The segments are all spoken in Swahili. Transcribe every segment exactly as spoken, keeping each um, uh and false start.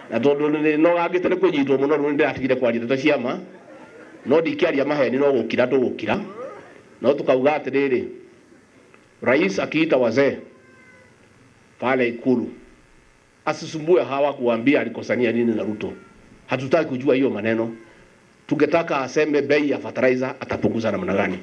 na tondu no agite ne kunyitwo muno ru ndiratigire kwaria ndeto ciama no ndikiaria maheni no gukira tugukira no tukauga atiriri rais akiita wazee pale Ikulu asisumbue hawa kuambia alikosania nini na Ruto. Hatutaki kujua hiyo maneno. Tungetaka aseme bei ya fertilizer atapunguza namna gani.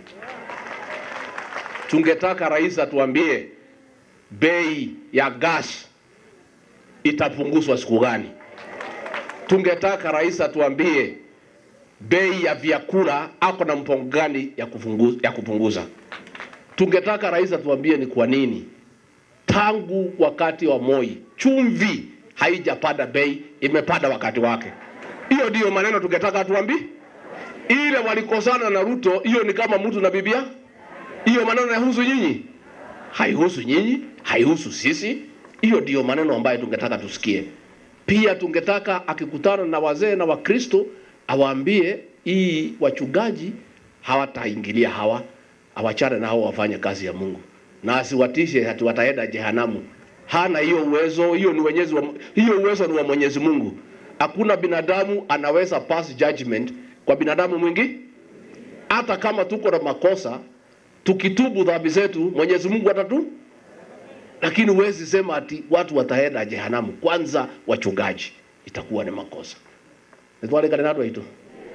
Tungetaka rais atuambie bei ya gas itapunguzwa siku gani. Tungetaka rais atuambie bei ya vyakula ako na mpango gani ya kupunguza, ya kupunguza. Tungetaka rais atuambie ni kwa nini tangu wakati wa Moi chumvi haijapanda bei, imepanda wakati wake. Hiyo ndio maneno tungetaka atuambie. Ile walikosana na Ruto, hiyo ni kama mtu na bibia. Hiyo maneno yanahusu nyinyi? Haihusu nyinyi, haihusu sisi. Hiyo ndio maneno ambayo tungetaka tusikie. Pia tungetaka akikutana na wazee na Wakristo awaambie hii wachungaji hawataingilia hawa, awachane na hao wafanye kazi ya Mungu. Na asiwatishe hati wataenda jehanamu. Hana hiyo uwezo, hiyo ni wenyezi wa, hiyo uwezo ni wa Mwenyezi Mungu. Hakuna binadamu anaweza pass judgment kwa binadamu mwingi. Hata kama tuko na makosa, tukitubu dhambi zetu, Mwenyezi Mungu atatu. Lakini huwezi sema ati watu wataenda jehanamu. Kwanza wachungaji, itakuwa ni makosa. Nitwale kana natu ito.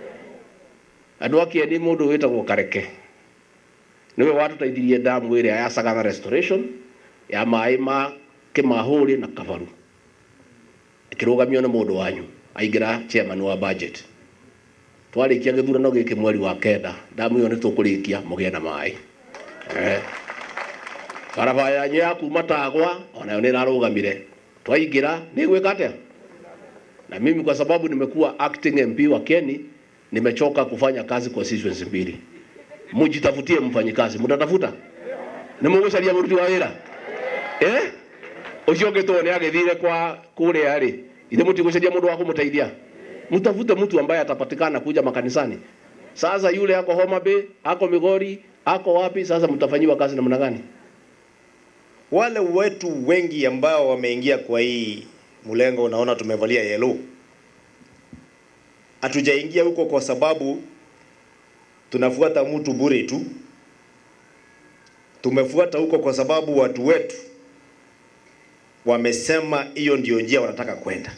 Andu akieni mundu witagwo Kareke. Niwe watu taithirie damu ile ya Sagana Restoration ya mai ma Kimahuri na Kavaru. Ikirugamio na mundu wanyu aingira chairman wa budget. Twarikia githurano giki mweri wa kenda, damu iyo nitukurikia mugie na mai. Eh. Barabara yanyu ya kuma Tagwa onayo nirarugamire. Twaingira ni gwika atia? Na mimi kwa sababu nimekuwa acting M P wa Keni, nimechoka kufanya kazi kwa constituency mbili. Mujitafutie mfanyikazi, mutatafuta? Ni mugucaria muruti wa wira? Eh? Ucio ngitone agithire kwa kule ari. Ithe mutigucaria mundu wa kumuteithia. Mtafute mtu ambaye atapatikana kuja makanisani. Sasa yule ako Homa Bay, ako Migori, ako wapi, sasa mtafanyiwa kazi namna gani? Wale wetu wengi ambao wameingia kwa hii mlengo, unaona tumevalia yellow. Hatujaingia huko kwa sababu tunafuata mtu bure tu. Tumefuata huko kwa sababu watu wetu wamesema hiyo ndio njia wanataka kwenda.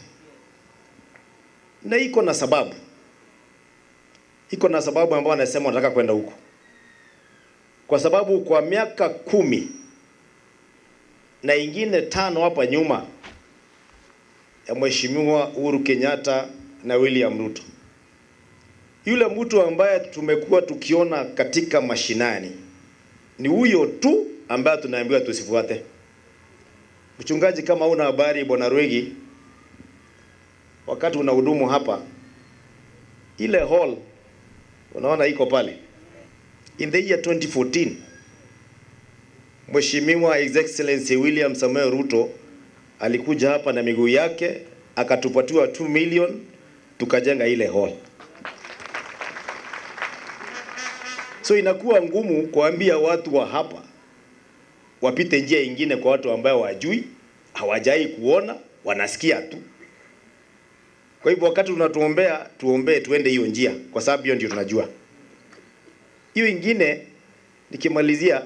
Na iko na sababu. Iko na sababu ambao wanasema wanataka kwenda huko. Kwa sababu kwa miaka kumi na ingine tano hapa nyuma ya Mheshimiwa Uhuru Kenyatta na William Ruto, yule mtu ambaye tumekuwa tukiona katika mashinani ni huyo tu ambaye tunaambiwa tusifuate. Mchungaji, kama una habari bwana Rwegi, wakati unahudumu hapa, ile hall unaona iko pale, in the year twenty fourteen Mheshimiwa His Excellency William Samoei Ruto alikuja hapa na miguu yake akatupatiwa two million tukajenga ile hall. So inakuwa ngumu kuambia watu wa hapa wapite njia nyingine kwa watu ambao wajui, hawajai kuona, wanasikia tu. Kwa hivyo wakati tunatuombea, tuombee tuende hiyo njia kwa sababu hiyo ndio tunajua. Hiyo ingine nikimalizia,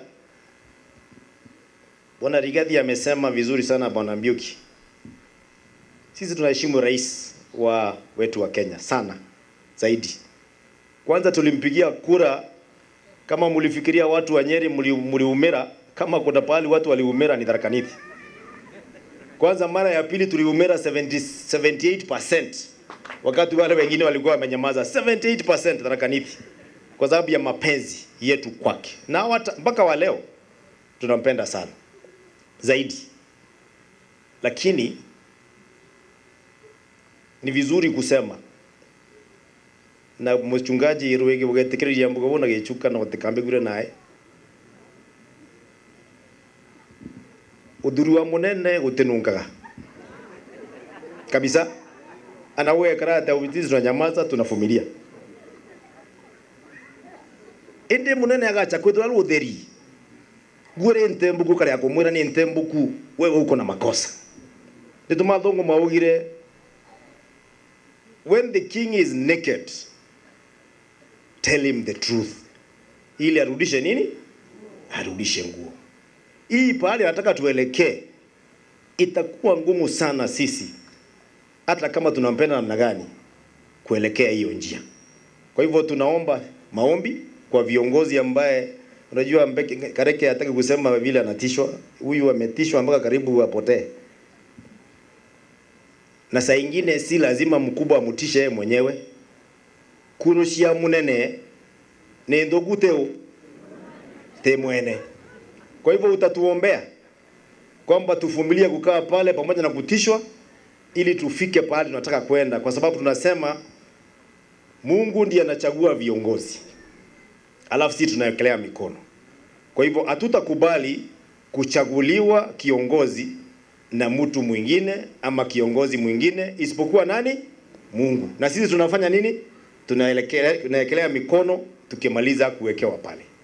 Bwana Rigathi amesema vizuri sana Bwana Mbiuki. Sisi tunaheshimu rais wa wetu wa Kenya sana zaidi. Kwanza tulimpigia kura, kama mlifikiria watu wa Nyeri mliumera, kama kuna pahali watu waliumera ni Tharaka Nithi. Kwanza mara ya pili tuliumera seventy-eight percent. Wakati wale wengine walikuwa wamenyamaza, seventy-eight percent Tharaka Nithi. Kwa sababu ya mapenzi yetu kwake. Na wata, mpaka wa leo tunampenda sana zaidi. Lakini ni vizuri kusema na mchungaji Rwegi bugetekereje jambo gabona gichuka na otekambe gure nae uduru wa munene gutenungaga kabisa. Anawe karata ubitizi tunanyamaza, tunafumilia. Ende munene agacha kwithwa rutheri gure ntembuku kare akomwira ni ntembuku wewe uko na makosa. Nitumathongo maugire when the king is naked, tell him the truth. Ili arudishe nini? Arudishe nguo. Hii pale nataka tuelekee, itakuwa ngumu sana sisi, hata kama tunampenda namna gani, kuelekea hiyo njia. Kwa hivyo tunaomba maombi kwa viongozi ambaye unajua Kareke hataki kusema vile anatishwa. Huyu ametishwa mpaka karibu apotee. Na saa nyingine si lazima mkubwa amutishe yeye mwenyewe. Kurushia munene ni ndoguteo temwene. Kwa hivyo utatuombea kwamba tuvumilie kukaa pale pamoja na kutishwa ili tufike pale tunataka kwenda, kwa sababu tunasema Mungu ndiye anachagua viongozi, alafu sisi tunawekelea mikono. Kwa hivyo hatutakubali kuchaguliwa kiongozi na mtu mwingine ama kiongozi mwingine isipokuwa nani? Mungu. Na sisi tunafanya nini? Tunawekelea tunawekelea mikono tukimaliza kuwekewa pale.